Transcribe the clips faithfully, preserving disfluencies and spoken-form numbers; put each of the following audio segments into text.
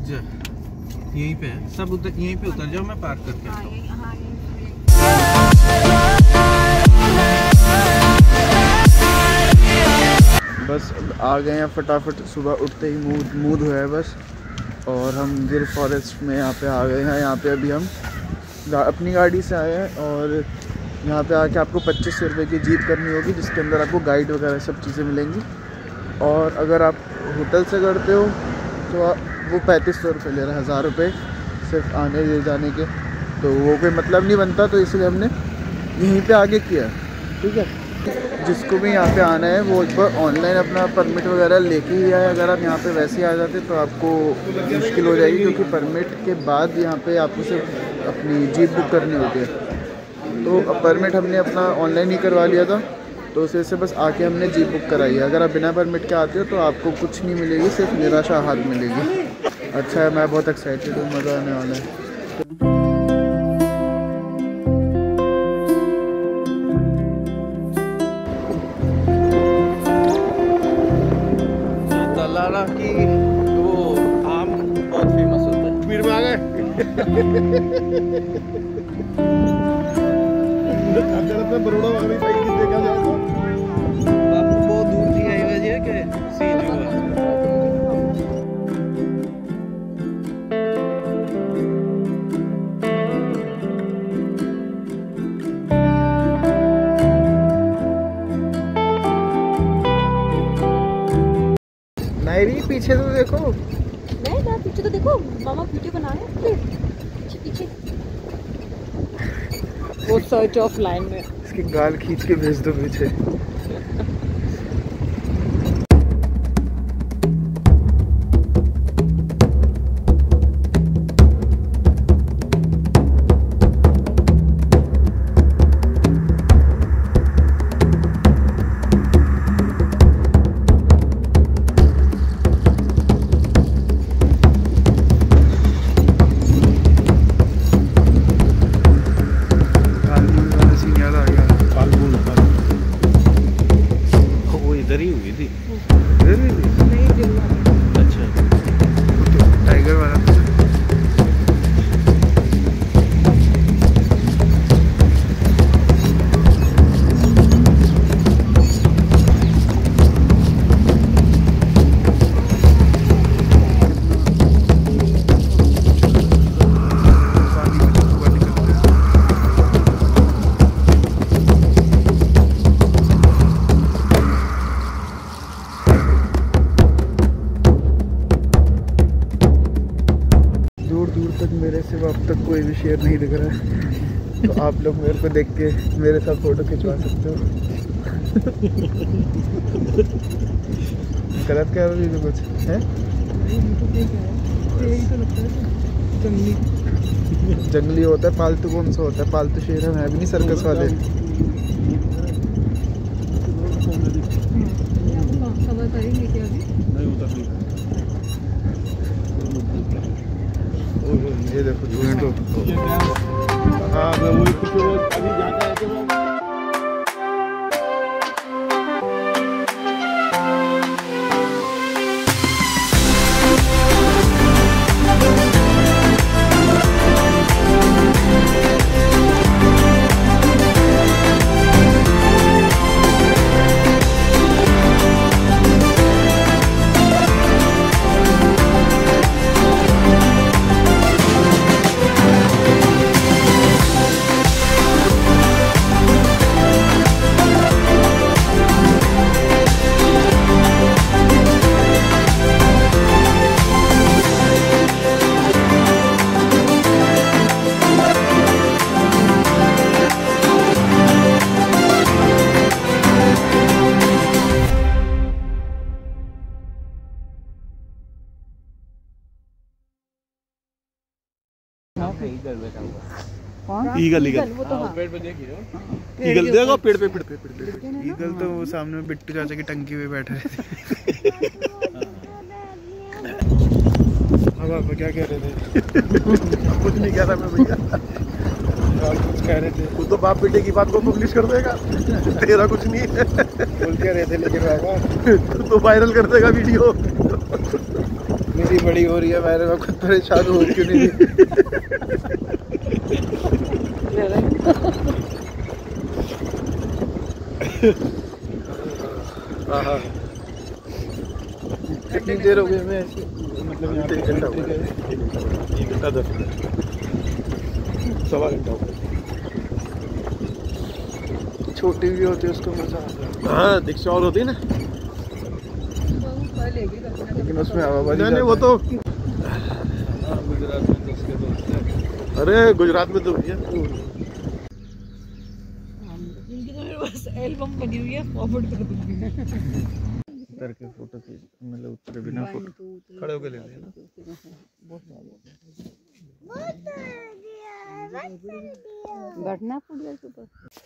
जा, यहीं पे है सब, उधर यहीं पे उतर जाओ, मैं पार्क करके आता हूँ। बस आ गए हैं फटाफट, सुबह उठते ही मूड मूड हुआ है बस। और हम गिर फॉरेस्ट में यहाँ पे आ गए हैं। यहाँ पे अभी हम गा, अपनी गाड़ी से आए हैं और यहाँ पे आके आपको पच्चीस सौ रुपये की जीप करनी होगी, जिसके अंदर आपको गाइड वगैरह सब चीज़ें मिलेंगी। और अगर आप होटल से करते हो तो आप, वो पैंतीस सौ रुपये ले रहा है, हज़ार रुपये सिर्फ आने ले जाने के, तो वो कोई मतलब नहीं बनता, तो इसलिए हमने यहीं पे आगे किया, ठीक है। जिसको भी यहाँ पे आना है वो एक बार ऑनलाइन अपना परमिट वगैरह लेके ही आए। अगर आप यहाँ पे वैसे ही आ जाते तो आपको मुश्किल हो जाएगी, क्योंकि परमिट के बाद यहाँ पे आपको सिर्फ अपनी जीप बुक करनी होती है। तो अब परमिट हमने अपना ऑनलाइन ही करवा लिया था, तो उसे से बस आके हमने जीप बुक कराई है। अगर आप बिना परमिट के आते हो तो आपको कुछ नहीं मिलेगी, सिर्फ निराशा हाथ मिलेगी। अच्छा है, मैं बहुत एक्साइटेड हूँ, मज़ा आने वाला है। दलाला की वो आम बहुत फेमस होता है। कश्मीर में आ गए। बरोड़ा वगैरह साइड की देखा जाए तो आपको बहुत दूर थी आई वजह के सीन हुआ। नहीं पीछे तो देखो, नहीं ना पीछे तो देखो, मामा वीडियो बना रहे हैं पीछे पीछे। वो सर्च ऑफ लाइन में इसकी गाल खींच के भेज दो पीछे। इधर ही हुई थी, इधर ही हुई। अच्छा, टाइगर वाला मेरे सिवा अब तक कोई भी शेर नहीं दिख रहा है, तो आप लोग मेरे को देख के मेरे साथ फोटो खिंचवा सकते हो। गलत कह रही है कुछ है? जंगली जंगली होता है, पालतू कौन सा होता है? पालतू शेर है, मैं भी नहीं सर्कस वाले। ये देखो तो हाँ वो कुछ अभी जाता है तो ईगल ईगल वो तो हाँ। पेड़ पे देखिए ईगल देखो, पेड़ पे पेड़ पे पेड़ पे ईगल तो वो सामने बिट्टू चाचा की टंकी पे बैठे थे। अब आप क्या कह रहे थे? कुछ नहीं कह रहा मैं भैया, कुछ कह रहे थे। खुद तो बाप बेटे की बात को पब्लिश कर देगा, तेरा कुछ नहीं है बोल के रहे थे, लेकिन तो वायरल कर देगा वीडियो। मेरी बड़ी हो रही है, मैंने मैं खुद परेशान हो क्यों नहीं रही। कितनी देर हो गई हमें ऐसे, मतलब यहाँ पे एक घंटा दस मिनट, सवा घंटा हो गया। छोटी भी होती है उसको मजा आता है। हाँ दीक्षा और होती है ना, लेकिन उसमें हवा नहीं, नहीं वो तो गुजरात में तो उसके तो, अरे गुजरात में तो भैया इनकी तो मेरे पास एल्बम बनी हुई है, फॉरवर्ड कर दूंगी। उतर के फोटो खींच, मतलब उतरे बिना फोटो खड़े होके ले लेना। बैठना फूट गया ऊपर।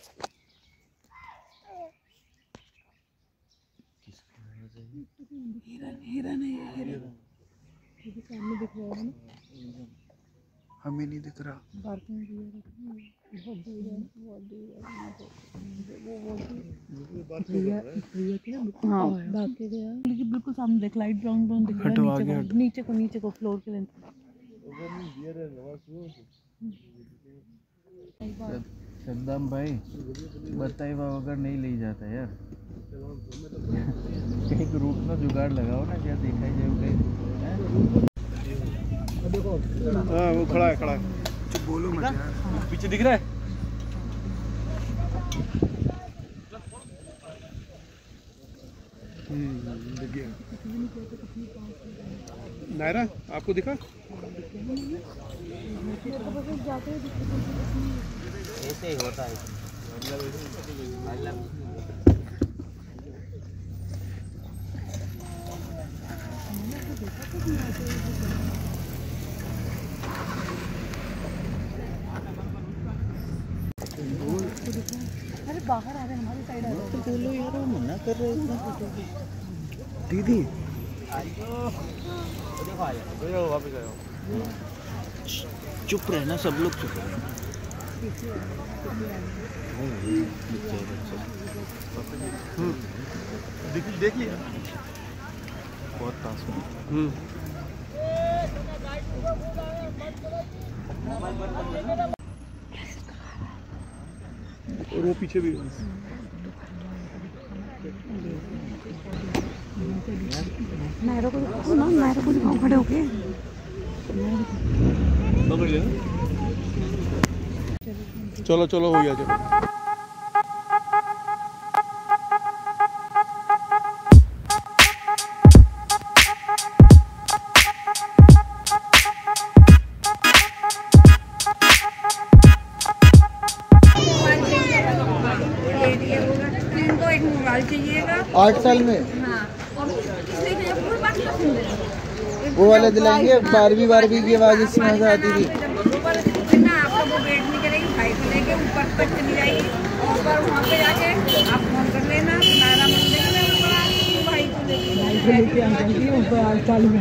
हिरन हिरन है, हिरन सामने दिख रहा है ना, हमें नहीं दिख रहा। पार्किंग भी है, बहुत दूर है, बहुत दूर है वो वो भैया भैया की ना। हाँ भाग के गया, लेकिन बिल्कुल सामने देख, लाइट ब्राउन ब्राउन दिख रहा है। नीचे को नीचे को नीचे को फ्लोर के लेंथ। सद्दाम भाई बताए अगर नहीं ले जाता यार, एक रूट में जुगाड़ लगाओ ना, क्या देखा जाए कहीं। हाँ वो खड़ा है, खड़ा है, बोलो मत यार, पीछे दिख रहा है। नायरा आपको दिखा? ऐसे ही होता है। अरे बाहर आ रहे हैं, हमारी साइड आ रहे हैं। तो बोलो यार, वो मना कर रहे इतना फोटो की। दीदी चुप रहना, सब लोग चुप रहना। देख लिया बहुत पास में। और वो पीछे भी नायरा को ना, नायरा को दिखाओ खड़े होके। चलो चलो हो गया, चलो। इनको एक मोबाइल चाहिएगा आठ साल में। हाँ, और वो वाले दिलाएंगे, बारहवीं बारहवीं की आवाज इसमें मजा आती थी। ना आपका वो वेट नहीं करेगी, भाई को लेके ऊपर तक चली जाएगी और पर वहाँ पे जाके आप फोन कर लेना, नारा मत देना, मैं ऊपर आ रही हूँ भाई को लेके। भाई को लेके आ जाएगी ऊपर आठ साल में।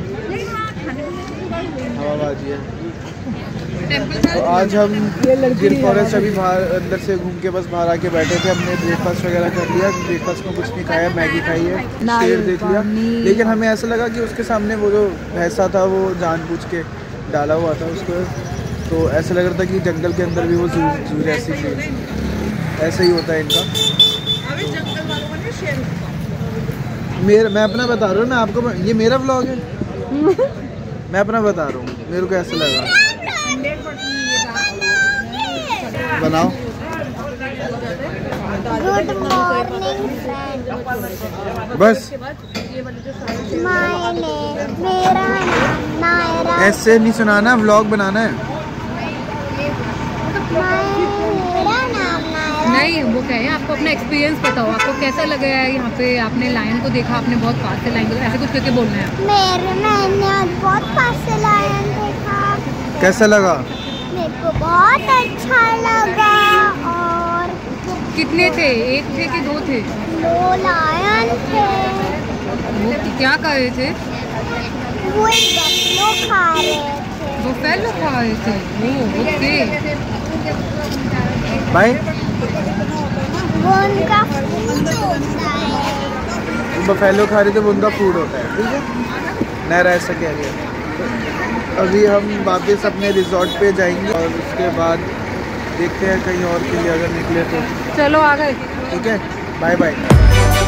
हवाबाजी है। तो आज हम गिर फॉरेस्ट अभी बाहर अंदर से घूम के बस बाहर आके बैठे थे। हमने ब्रेकफास्ट वगैरह कर लिया, ब्रेकफास्ट में कुछ नहीं खाया, मैगी खाई है, शेर देख लिया। लेकिन हमें ऐसा लगा कि उसके सामने वो जो भैंसा था वो जानबूझ के डाला हुआ था उसको, तो ऐसा लग रहा था कि जंगल के अंदर भी वो जू जू जैसी थी। ऐसा ही होता है इनका। मेरा मैं अपना बता रहा हूँ ना आपको, ये मेरा व्लॉग है। मैं अपना बता रहा हूँ मेरे को ऐसा लगा। बनाओ। गुड मॉर्निंग बस माय नेम, मेरा नाम नायरा। ऐसे नहीं सुनाना, व्लॉग बनाना है। मेरा नाम नायरा। नहीं वो क्या है, आपको अपना एक्सपीरियंस बताओ, आपको कैसा लगा है यहाँ पे? आपने लायन को देखा, आपने बहुत पास से लायन को, ऐसे कुछ करके बोलना है। मेरे मैंने आज बहुत पास से लायन देखा। कैसा लगा? मेरे को बहुत अच्छा लगा। और कितने थे, एक थे कि दो थे? दो लायन थे। वो क्या कर रहे थे? वो एक बफलो खा रहे थे। वो फैलो खा रहे थे। ओके भाई वो उनका फूड होता है। बफेलो खा रहे थे, वो उनका फूड होता है। ठीक है। नहरा ऐसा कह गया। अभी हम वापस अपने रिजॉर्ट पे जाएंगे और उसके बाद देखते हैं कहीं और के लिए अगर निकले तो। चलो आ गए। ठीक है, बाय बाय।